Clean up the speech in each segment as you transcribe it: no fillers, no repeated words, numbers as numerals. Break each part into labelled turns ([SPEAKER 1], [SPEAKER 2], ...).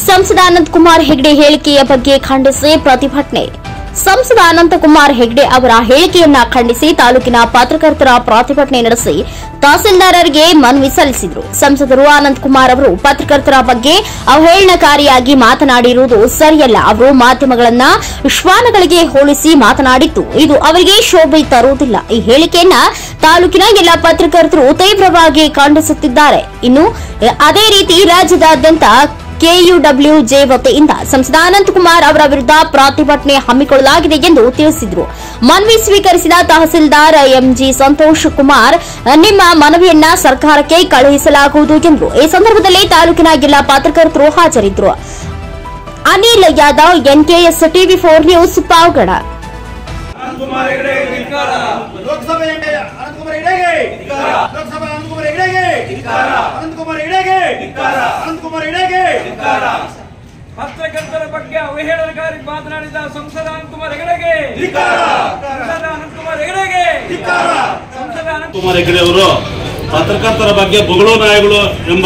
[SPEAKER 1] ಸಂಸದ ಅನಂತಕುಮಾರ್ ಹೆಗಡೆ ಹೇಳಿಕೆಯ ಬಗ್ಗೆ ಖಂಡಿಸಿ ಪ್ರತಿಭಟನೆ. ಸಂಸದ ಅನಂತಕುಮಾರ್ ಹೆಗಡೆ ಅವರ ಹೇಳಿಕೆಯನ್ನ ಖಂಡಿಸಿ ತಾಲೂಕಿನ ಪತ್ರಕರ್ತರ ಪ್ರತಿಭಟನೆ ನಡೆಸಿ ತಹಸೀಲ್ದಾರರಿಗೆ ಮನವಿ ಸಲ್ಲಿಸಿದರು. ಸಂಸದರು ಅನಂತಕುಮಾರ್ ಅವರು ಪತ್ರಕರ್ತರ ಬಗ್ಗೆ ಅವಹೇಳನಕಾರಿಯಾಗಿ ಮಾತನಾಡಿರುವುದು ಸರಿಯಲ್ಲ. ಅವರು ಮಾಧ್ಯಮಗಳನ್ನ ಶ್ವಾನಗಳಿಗೆ ಹೋಲಿಸಿ ಮಾತನಾಡಿದ್ದು ಇದು ಅವರಿಗೆ ಶೋಭೆ ತರುವುದಿಲ್ಲ. ಈ ಹೇಳಿಕೆಯನ್ನ ತಾಲೂಕಿನ ಎಲ್ಲ ಪತ್ರಕರ್ತರು ತೀವ್ರವಾಗಿ ಖಂಡಿಸುತ್ತಿದ್ದಾರೆ. ಇನ್ನು ಅದೇ ರೀತಿ ರಾಜ್ಯದಾದ್ಯಂತ ಕೆಯುಡಬ್ಲ್ಯೂಜೆ ವತಿಯಿಂದ ಸಂಸದ ಅನಂತಕುಮಾರ್ ಅವರ ವಿರುದ್ಧ ಪ್ರತಿಭಟನೆ ಹಮ್ಮಿಕೊಳ್ಳಲಾಗಿದೆ ಎಂದು ತಿಳಿಸಿದರು. ಮನವಿ ಸ್ವೀಕರಿಸಿದ ತಹಸೀಲ್ದಾರ್ ಎಂಜಿ ಸಂತೋಷ್ ಕುಮಾರ್, ನಿಮ್ಮ ಮನವಿಯನ್ನ ಸರ್ಕಾರಕ್ಕೆ ಕಳುಹಿಸಲಾಗುವುದು ಎಂದರು. ಈ ಸಂದರ್ಭದಲ್ಲಿ ತಾಲೂಕಿನ ಎಲ್ಲ ಪತ್ರಕರ್ತರು ಹಾಜರಿದ್ದರು. ಅನಿಲ್ ಯಾದವ್, ಎನ್ಕೆಎಸ್ ಟಿವಿ4 ನ್ಯೂಸ್, ಪಾವಗಡ.
[SPEAKER 2] ಪತ್ರಕರ್ತರ ಬಗ್ಗೆ ಅವಹೇಳನಕಾರಿ ಮಾತನಾಡಿದ ಸಂಸದ ಅನಂತಕುಮಾರ್ ಹೆಗಡೆಗೆ
[SPEAKER 3] ಅನಂತಕುಮಾರ್ ಹೆಗಡೆ ಅವರು ಪತ್ರಕರ್ತರ ಬಗ್ಗೆ ಬೊಗಳು ನಾಯಿಗಳು ಎಂಬ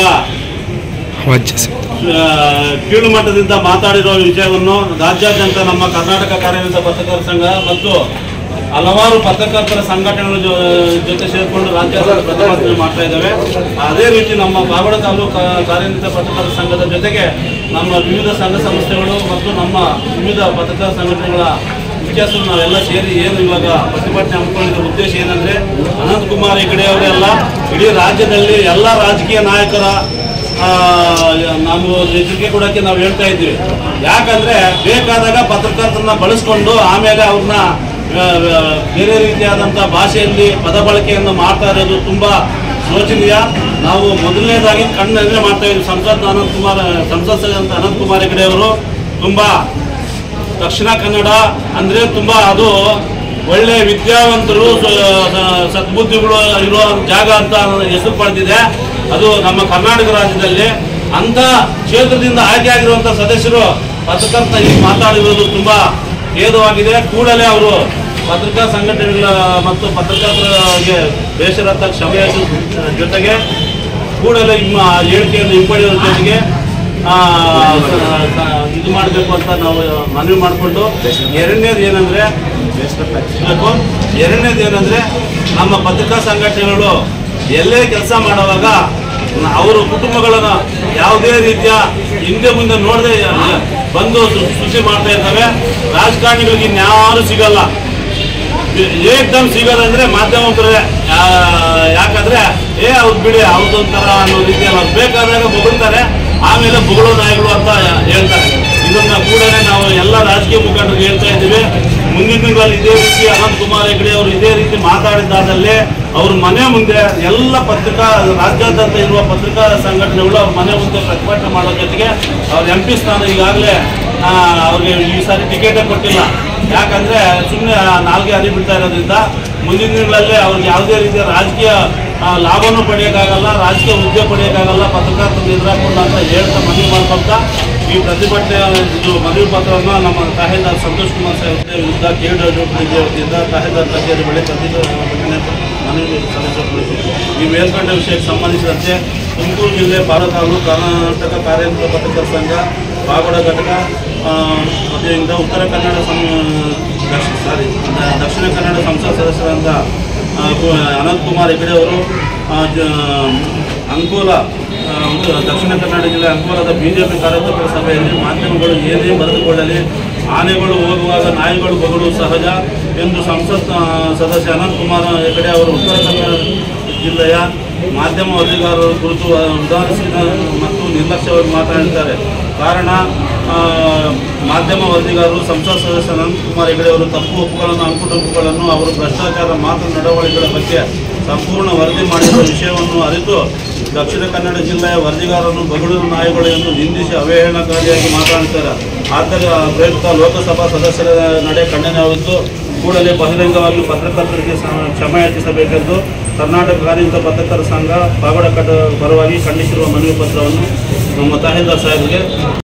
[SPEAKER 3] ಕೀಳು ಮಟ್ಟದಿಂದ ಮಾತಾಡಿರುವ ವಿಷಯವನ್ನು ರಾಜ್ಯಾದ್ಯಂತ ನಮ್ಮ ಕರ್ನಾಟಕ ಕಾರ್ಯನಿರತ ಪತ್ರಕರ್ತರ ಸಂಘ ಮತ್ತು ಹಲವಾರು ಪತ್ರಕರ್ತರ ಸಂಘಟನೆಗಳ ಜೊತೆ ಸೇರಿಕೊಂಡು ರಾಜ್ಯಾದ್ಯಂತ ಪ್ರತಿಭಟನೆ ಮಾಡ್ತಾ ಇದ್ದಾವೆ. ಅದೇ ರೀತಿ ನಮ್ಮ ಪಾವಗಡ ತಾಲೂಕು ಕಾರ್ಯನಿರತ ಪತ್ರಕರ್ತರ ಸಂಘದ ಜೊತೆಗೆ ನಮ್ಮ ವಿವಿಧ ಸಂಘ ಸಂಸ್ಥೆಗಳು ಮತ್ತು ನಮ್ಮ ವಿವಿಧ ಪತ್ರಕರ್ತರ ಸಂಘಟನೆಗಳ ಮುಖ್ಯಸ್ಥರು ನಾವೆಲ್ಲ ಸೇರಿ ಏನು ಇವಾಗ ಪ್ರತಿಭಟನೆ ಹಮ್ಮಿಕೊಂಡಿದ್ದ ಉದ್ದೇಶ ಏನಂದ್ರೆ, ಅನಂತಕುಮಾರ್ ಹೆಗಡೆ ಅವರೆಲ್ಲ ಇಡೀ ರಾಜ್ಯದಲ್ಲಿ ಎಲ್ಲ ರಾಜಕೀಯ ನಾಯಕರ ನಾವು ಎಚ್ಚರಿಕೆ ಕೊಡೋಕ್ಕೆ ನಾವು ಹೇಳ್ತಾ ಇದ್ದೀವಿ. ಯಾಕಂದ್ರೆ ಬೇಕಾದಾಗ ಪತ್ರಕರ್ತರನ್ನ ಬಳಸ್ಕೊಂಡು ಆಮೇಲೆ ಅವ್ರನ್ನ ಬೇರೆ ರೀತಿಯಾದಂಥ ಭಾಷೆಯಲ್ಲಿ ಪದ ಬಳಕೆಯನ್ನು ಮಾಡ್ತಾ ಇರೋದು ತುಂಬಾ ಶೋಚನೀಯ. ನಾವು ಮೊದಲನೇದಾಗಿ ಕಣ್ಣೆದುರೇ ಮಾಡ್ತಾ ಇದ್ದೀವಿ. ಸಂಸದ ಅನಂತಕುಮಾರ್ ಹೆಗಡೆ ಅವರು ತುಂಬಾ ದಕ್ಷಿಣ ಕನ್ನಡ ಅಂದ್ರೆ ತುಂಬಾ ಅದು ಒಳ್ಳೆ ವಿದ್ಯಾವಂತರು ಸದ್ಬುದ್ಧಿಗಳು ಇರೋ ಜಾಗ ಅಂತ ಹೆಸರು ಪಡೆದಿದೆ. ಅದು ನಮ್ಮ ಕರ್ನಾಟಕ ರಾಜ್ಯದಲ್ಲಿ ಅಂತ ಕ್ಷೇತ್ರದಿಂದ ಆಯ್ಕೆ ಆಗಿರುವಂತಹ ಸದಸ್ಯರು ಪತ್ರಕರ್ತ ಇಲ್ಲಿ ಮಾತಾಡಿರೋದು ತುಂಬಾ ಖೇದವಾಗಿದೆ. ಕೂಡಲೇ ಅವರು ಪತ್ರಿಕಾ ಸಂಘಟನೆಗಳ ಮತ್ತು ಪತ್ರಕರ್ತರಿಗೆ ಬೇಸರತ್ತ ಕ್ಷಮೆಯ ಜೊತೆಗೆ ಕೂಡಲೇ ಹೇಳಿಕೆಯನ್ನು ಹಿಂಪಡೆಯುವ ಜೊತೆಗೆ ಇದು ಮಾಡಬೇಕು ಅಂತ ನಾವು ಮನವಿ ಮಾಡಿಕೊಂಡು, ಎರಡನೇದು ಏನಂದ್ರೆ ನಮ್ಮ ಪತ್ರಿಕಾ ಸಂಘಟನೆಗಳು ಎಲ್ಲೇ ಕೆಲಸ ಮಾಡುವಾಗ ಅವರು ಕುಟುಂಬಗಳನ್ನ ಯಾವುದೇ ರೀತಿಯ ಹಿಂದೆ ಮುಂದೆ ನೋಡದೆ ಬಂದು ಸುದ್ದಿ ಮಾಡ್ತಾ ಇರ್ತವೆ. ರಾಜಕಾರಣಿಗಳಿಗೆ ಇನ್ಯಾರು ಸಿಗಲ್ಲ, ಏಕ್ದಮ್ ಸಿಗೋದಂದ್ರೆ ಮಾಧ್ಯಮದವರೇ. ಯಾಕಂದ್ರೆ ಅವ್ರು ಬಿಡಿ ಅವ್ರದೊಂಥರ ಅನ್ನೋ ರೀತಿಯಲ್ಲಿ ಅವ್ರು ಬೇಕಾದಾಗ ಬೊಗಳ್ತಾರೆ, ಆಮೇಲೆ ಬೊಗಳು ನಾಯಿಗಳು ಅಂತ ಹೇಳ್ತಾರೆ. ಇದನ್ನ ಕೂಡಲೇ ನಾವು ಎಲ್ಲ ರಾಜಕೀಯ ಮುಖಂಡರಿಗೆ ಹೇಳ್ತಾ ಇದ್ದೀವಿ. ಮುಂದಿನ ತಿಂಗಳಲ್ಲಿ ಇದೇ ರೀತಿ ಅನಂತಕುಮಾರ್ ಹೆಗಡೆ ಅವರು ಇದೇ ರೀತಿ ಮಾತಾಡಿದ್ದಾದಲ್ಲಿ ಅವ್ರ ಮನೆ ಮುಂದೆ ಎಲ್ಲ ರಾಜ್ಯಾದ್ಯಂತ ಇರುವ ಪತ್ರಿಕಾ ಸಂಘಟನೆಗಳು ಅವ್ರ ಮನೆ ಮುಂದೆ ಪ್ರತಿಭಟನೆ ಮಾಡೋ ಜೊತೆಗೆ ಅವ್ರ MP ಸ್ಥಾನ ಈಗಾಗಲೇ ಅವ್ರಿಗೆ ಈ ಸಾರಿ ಟಿಕೆಟೇ ಕೊಟ್ಟಿಲ್ಲ. ಯಾಕಂದ್ರೆ ಸುಮ್ಮನೆ ನಾಲ್ಗೆ ಹರಿ ಬಿಡ್ತಾ ಇರೋದ್ರಿಂದ ಮುಂದಿನ ದಿನಗಳಲ್ಲಿ ಅವ್ರಿಗೆ ಯಾವುದೇ ರೀತಿಯ ರಾಜಕೀಯ ಲಾಭನೂ ಪಡೆಯೋಕ್ಕಾಗಲ್ಲ, ರಾಜಕೀಯ ಹುದ್ದೆ ಪಡೆಯೋಕ್ಕಾಗಲ್ಲ, ಪತ್ರಕರ್ತರು ಎದುರಾಕೊಂಡು ಅಂತ ಹೇಳ್ತಾ ಮನವಿ ಮಾಡ್ಕೊಳ್ತಾ ಈ ಪ್ರತಿಭಟನೆ ಮನವಿ ಪತ್ರವನ್ನು ನಮ್ಮ ತಹಸೀಲ್ದಾರ್ ಸಂತೋಷ್ ಕುಮಾರ್ ಸಾಹೇಬ್ ವಿರುದ್ಧ ಕೆಯುಡಬ್ಲ್ಯೂಜೆ ವತಿಯಿಂದ ತಹಸೀಲ್ದಾರ್ ಕಚೇರಿ ಬಳಿ ಪ್ರತಿಭಟನೆ ಮನವಿ ಸಲ್ಲಿಸಲ್ಪಟ್ಟಿದೆ. ಈ ಮೇಲ್ಕಂಡ ವಿಷಯಕ್ಕೆ ಸಂಬಂಧಿಸಿದಂತೆ ತುಮಕೂರು ಜಿಲ್ಲೆ ಪಾವಗಡ ತಾಲೂಕು ಕರ್ನಾಟಕ ಕಾರ್ಯನಿರತ ಪತ್ರಕರ್ತರ ಸಂಘ ಪಾವಗಡ ಘಟಕ ವತಿಯಿಂದ ಉತ್ತರ ಕನ್ನಡ ದಕ್ಷಿಣ ಕನ್ನಡ ಸಂಸತ್ ಸದಸ್ಯರಾದ ಅನಂತಕುಮಾರ್ ಹೆಗಡೆ ಅವರು ದಕ್ಷಿಣ ಕನ್ನಡ ಜಿಲ್ಲೆ ಅಂಕೋಲಾದ ಬಿಜೆಪಿ ಕಾರ್ಯಕರ್ತರ ಸಭೆಯಲ್ಲಿ ಮಾಧ್ಯಮಗಳು ಏನೇ ಬರೆದುಕೊಳ್ಳಲಿ, ಆನೆಗಳು ಹೋಗುವಾಗ ನಾಯಿಗಳು ಬಗಳು ಸಹಜ ಎಂದು ಸಂಸತ್ ಸದಸ್ಯ ಅನಂತಕುಮಾರ್ ಹೆಗಡೆ ಅವರು ಉತ್ತರ ಕನ್ನಡ ಜಿಲ್ಲೆಯ ಮಾಧ್ಯಮ ವರದಿಗಾರರ ಕುರಿತು ಉದಾಹರಿಸಿದ ಮತ್ತು ನಿರ್ಲಕ್ಷ್ಯವಾಗಿ ಮಾತನಾಡಿದ್ದಾರೆ. ಕಾರಣ, ಮಾಧ್ಯಮ ವರದಿಗಾರರು ಸಂಸತ್ ಸದಸ್ಯ ಅನಂತಕುಮಾರ್ ಹೆಗಡೆ ಅವರು ತಪ್ಪು ಒಪ್ಪುಗಳನ್ನು, ಅಂಕುಟೊಂಕುಗಳನ್ನು, ಅವರು ಭ್ರಷ್ಟಾಚಾರ ಮಾತು ನಡವಳಿಕೆಗಳ ಬಗ್ಗೆ ಸಂಪೂರ್ಣ ವರದಿ ಮಾಡಿರುವ ವಿಷಯವನ್ನು ಅರಿತು ದಕ್ಷಿಣ ಕನ್ನಡ ಜಿಲ್ಲೆಯ ವರದಿಗಾರರನ್ನು ಬಗಳು ನಾಯಿಗಳು ಎಂದು ನಿಂದಿಸಿ ಅವಹೇಳನಕಾರಿಯಾಗಿ ಮಾತನಾಡುತ್ತಾರೆ. ಆದ್ದರಿಂದ ಪ್ರಯುಕ್ತ ಲೋಕಸಭಾ ಸದಸ್ಯರ ನಡೆ ಖಂಡನೆಯಾಗಿದ್ದು ಕೂಡಲೇ ಬಹಿರಂಗವಾಗಿ ಪತ್ರಕರ್ತರಿಗೆ ಕ್ಷಮೆಯಾಚಿಸಬೇಕೆಂದು ಕರ್ನಾಟಕ ಕಾರ್ಯನಿರತ ಪತ್ರಕರ್ತರ ಸಂಘ ಪಾವಗಡ ಪರವಾಗಿ ಖಂಡಿಸಿರುವ ಮನವಿ ಪತ್ರವನ್ನು ನಮ್ಮ ತಹಸೀಲ್ದಾರ್ ಸಾಹೇಬರಿಗೆ